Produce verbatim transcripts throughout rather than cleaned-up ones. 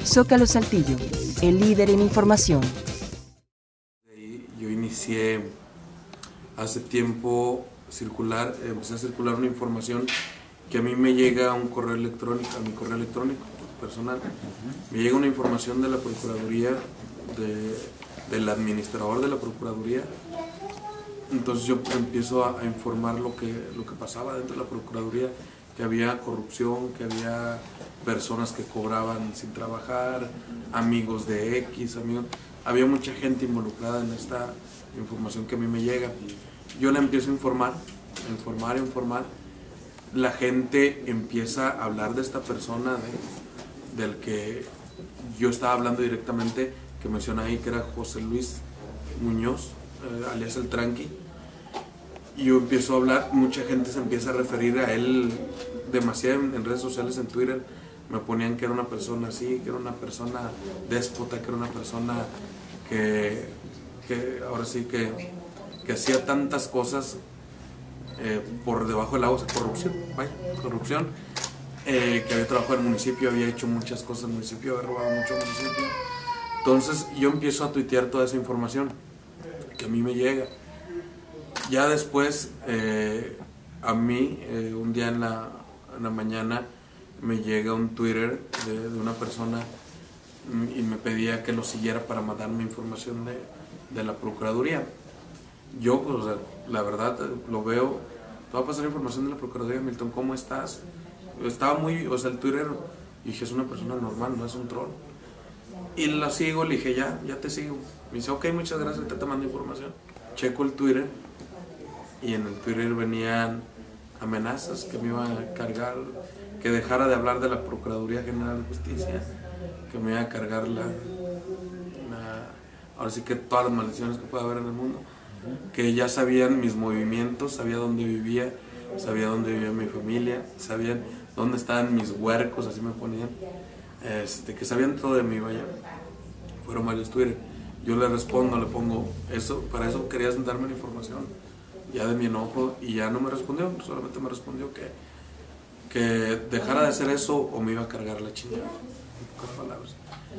Zócalo Saltillo, el líder en información. Yo inicié hace tiempo circular, empecé a circular una información que a mí me llega a un correo electrónico, a mi correo electrónico personal. Me llega una información de la Procuraduría, de, del administrador de la Procuraduría. Entonces yo empiezo a, a informar lo que, lo que pasaba dentro de la Procuraduría, que había corrupción, que había personas que cobraban sin trabajar, amigos de X, amigos, había mucha gente involucrada en esta información que a mí me llega. Yo la empiezo a informar, a informar, a informar. La gente empieza a hablar de esta persona, de, del que yo estaba hablando directamente, que menciona ahí que era José Luis Muñoz, eh, alias El Tranqui. Y yo empiezo a hablar, mucha gente se empieza a referir a él demasiado en, en redes sociales, en Twitter. Me ponían que era una persona así, que era una persona déspota, que era una persona que, que ahora sí que, que hacía tantas cosas eh, por debajo del agua, o sea, corrupción, vaya, corrupción, eh, que había trabajado en el municipio, había hecho muchas cosas en el municipio, había robado mucho en el municipio. Entonces yo empiezo a tuitear toda esa información que a mí me llega. Ya después, eh, a mí, eh, un día en la, en la mañana, me llega un Twitter de, de una persona y me pedía que lo siguiera para mandarme información de, de la Procuraduría. Yo, pues, o sea, la verdad, lo veo, te va a pasar información de la Procuraduría, Milton, ¿cómo estás? Estaba muy, o sea, el Twitter, y dije, es una persona normal, no es un troll. Y lo sigo, le dije, ya, ya te sigo. Me dice, ok, muchas gracias, te, te mando información. Checo el Twitter, y en el Twitter venían amenazas que me iban a cargar, que dejara de hablar de la Procuraduría General de Justicia, que me iba a cargar la, la ahora sí que todas las maldiciones que pueda haber en el mundo, que ya sabían mis movimientos, sabía dónde vivía, sabía dónde vivía mi familia, sabían dónde estaban mis huercos, así me ponían, este, que sabían todo de mí, vaya. Fueron varios Twitter. Yo le respondo, le pongo, eso, para eso querías darme la información, ya de mi enojo, y ya no me respondió, solamente me respondió que, que dejara de hacer eso o me iba a cargar la chingada, en pocas palabras.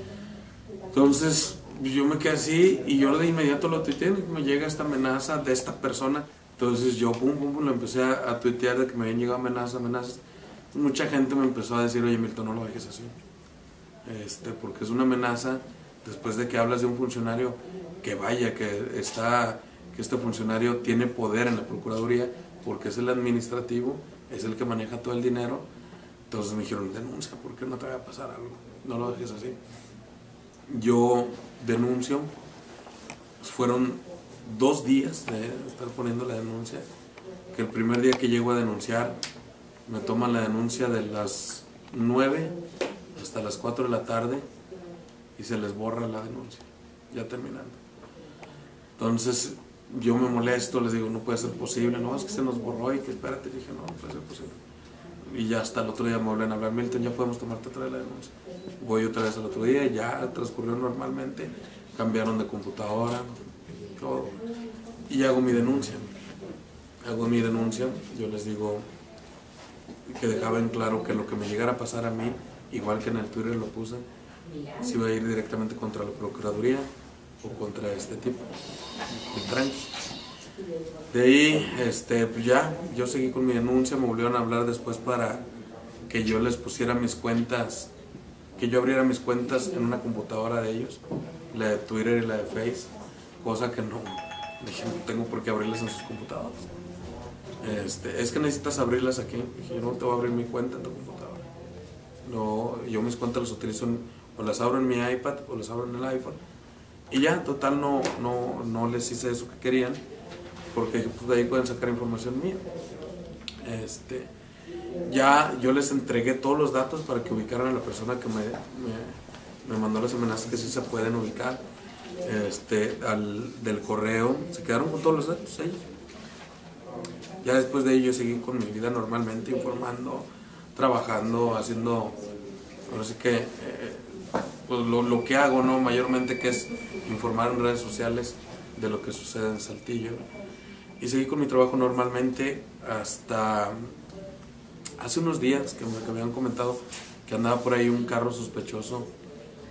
Entonces yo me quedé así y yo de inmediato lo tuiteé, me llega esta amenaza de esta persona. Entonces yo pum pum pum lo empecé a, a tuitear de que me habían llegado amenazas, amenazas. Mucha gente me empezó a decir, oye Milton, no lo dejes así, este, porque es una amenaza después de que hablas de un funcionario que vaya, que está, que este funcionario tiene poder en la Procuraduría porque es el administrativo, es el que maneja todo el dinero. Entonces me dijeron, denuncia, porque no te va a pasar algo, no lo dejes así. Yo denuncio, fueron dos días de estar poniendo la denuncia, que el primer día que llego a denunciar me toman la denuncia de las nueve hasta las cuatro de la tarde y se les borra la denuncia, ya terminando. Entonces yo me molesto, les digo, no puede ser posible, no, es que se nos borró y que espérate, dije, no, no puede ser posible. Y ya hasta el otro día me vuelven a hablar, Milton, ya podemos tomarte otra vez la denuncia. Voy otra vez al otro día, ya transcurrió normalmente, cambiaron de computadora, todo, y hago mi denuncia. Hago mi denuncia, yo les digo que dejaba en claro que lo que me llegara a pasar a mí, igual que en el Twitter lo puse, si iba a ir directamente contra la Procuraduría o contra este tipo, el Tranqui. De ahí, este, pues ya, yo seguí con mi denuncia, me volvieron a hablar después para que yo les pusiera mis cuentas, que yo abriera mis cuentas en una computadora de ellos, la de Twitter y la de Face, cosa que no, dije, no tengo por qué abrirlas en sus computadoras. Este, es que necesitas abrirlas aquí, dije, yo no te voy a abrir mi cuenta en tu computadora. No, yo mis cuentas las utilizo, en, o las abro en mi iPad o las abro en el iPhone. Y ya, total, no, no, no les hice eso que querían, porque pues, de ahí pueden sacar información mía. Este, ya yo les entregué todos los datos para que ubicaran a la persona que me, me, me mandó las amenazas, que sí se pueden ubicar, este, al, del correo, se quedaron con todos los datos ellos. Ya después de ello yo seguí con mi vida normalmente, informando, trabajando, haciendo, ahora sí que, eh, pues lo, lo que hago, ¿no? Mayormente, que es informar en redes sociales de lo que sucede en Saltillo, ¿no? Y seguí con mi trabajo normalmente hasta hace unos días que me que habían comentado que andaba por ahí un carro sospechoso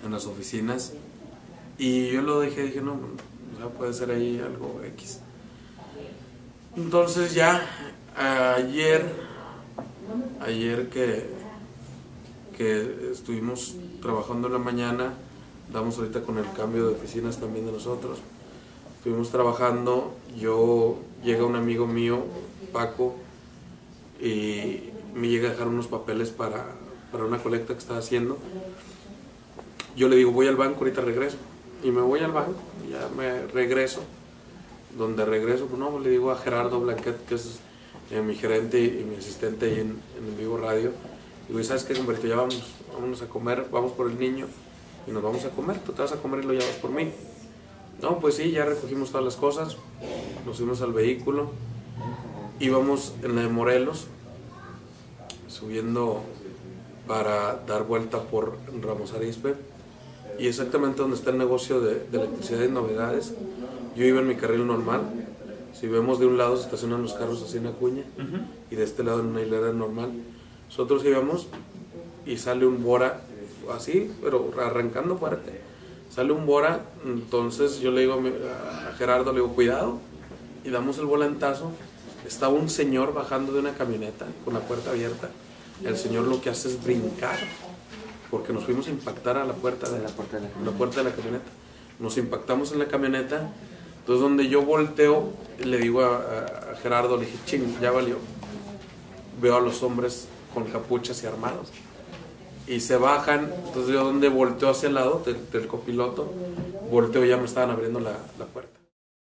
en las oficinas. Y yo lo dejé, dije, no, o sea, puede ser ahí algo X. Entonces ya, ayer, ayer que, que estuvimos trabajando en la mañana, damos ahorita con el cambio de oficinas también de nosotros, estuvimos trabajando, yo, llega un amigo mío, Paco, y me llega a dejar unos papeles para, para una colecta que estaba haciendo. Yo le digo, voy al banco, ahorita regreso. Y me voy al banco, ya me regreso. Donde regreso, pues no, le digo a Gerardo Blanquet, que es eh, mi gerente y mi asistente ahí en, en Vivo Radio. Digo, ¿sabes qué, compadrito? Ya vamos, vámonos a comer, vamos por el niño y nos vamos a comer. Tú te vas a comer y lo llevas por mí. No, pues sí, ya recogimos todas las cosas, nos fuimos al vehículo, íbamos en la de Morelos, subiendo para dar vuelta por Ramos Arizpe. Y exactamente donde está el negocio de, de electricidad y novedades, yo iba en mi carril normal. Si vemos de un lado se estacionan los carros así en Acuña, uh-huh, y de este lado en una hilera normal. Nosotros íbamos y sale un Bora así, pero arrancando fuerte. Sale un Bora, entonces yo le digo a Gerardo, le digo, cuidado, y damos el volantazo. Estaba un señor bajando de una camioneta con la puerta abierta. El señor lo que hace es brincar, porque nos fuimos a impactar a la puerta de la, puerta de la, la, puerta de la camioneta. Nos impactamos en la camioneta, entonces donde yo volteo, le digo a, a, a Gerardo, le dije, ching, ya valió. Veo a los hombres con capuchas y armados. Y se bajan, entonces yo donde volteo hacia el lado del, del copiloto, volteo y ya me estaban abriendo la, la puerta.